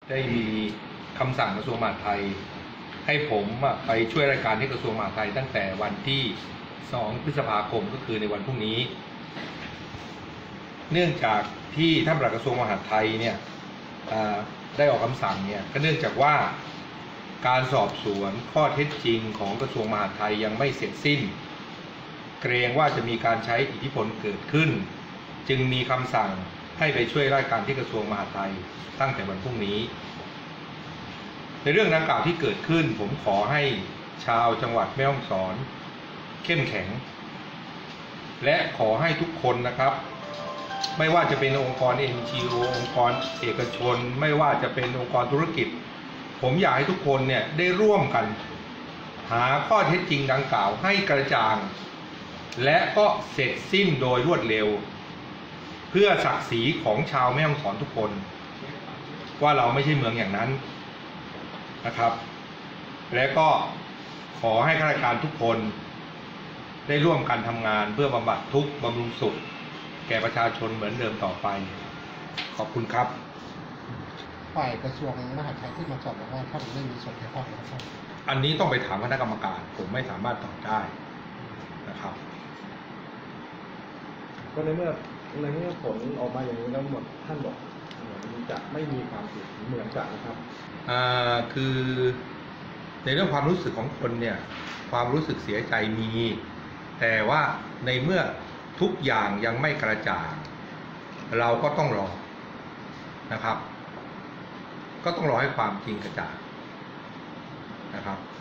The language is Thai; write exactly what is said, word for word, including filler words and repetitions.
ได้มีคำสั่งกระทรวงมหาดไทยให้ผมไปช่วยราชการที่กระทรวงมหาดไทยตั้งแต่วันที่สองพฤษภาคมก็คือในวันพรุ่งนี้เนื่องจากที่ท่านปลัดกระทรวงมหาดไทยเนี่ยได้ออกคำสั่งเนี่ยก็เนื่องจากว่าการสอบสวนข้อเท็จจริงของกระทรวงมหาดไทยยังไม่เสร็จสิ้นเกรงว่าจะมีการใช้อิทธิพลเกิดขึ้นจึงมีคำสั่งให้ไปช่วยราชการที่กระทรวงมหาดไทยตั้งแต่วันพรุ่งนี้ในเรื่องดังกล่าวที่เกิดขึ้นผมขอให้ชาวจังหวัดแม่ฮ่องสอนเข้มแข็งและขอให้ทุกคนนะครับไม่ว่าจะเป็นองค์กร เอ็น จี โอ องค์กรเอกชนไม่ว่าจะเป็นองค์กรธุรกิจผมอยากให้ทุกคนเนี่ยได้ร่วมกันหาข้อเท็จจริงดังกล่าวให้กระจ่างและก็เสร็จสิ้นโดยรวดเร็วเพื่อศักดิ์ศรีของชาวแม่ฮ่องสอนทุกคนว่าเราไม่ใช่เมืองอย่างนั้นนะครับและก็ขอให้ข้าราชการทุกคนได้ร่วมกันทำงานเพื่อบำบัดทุกข์บำรุงสุขแก่ประชาชนเหมือนเดิมต่อไปขอบคุณครับฝ่ายกระทรวงมหาดไทยที่มาสอบบอกว่าท่านไม่มีส่วนเกี่ยวข้องนะครับอันนี้ต้องไปถามคณะกรรมการผมไม่สามารถตอบได้นะครับก็ในเมื่อในเมื่อผลออกมาอย่างนี้แล้วหมดท่านบอกเหมือนจะไม่มีความผิดเหมือนกันนะครับอ่าคือในเรื่องความรู้สึกของคนเนี่ยความรู้สึกเสียใจมีแต่ว่าในเมื่อทุกอย่างยังไม่กระจ่างเราก็ต้องรอนะครับก็ต้องรอให้ความจริงกระจ่างนะครับ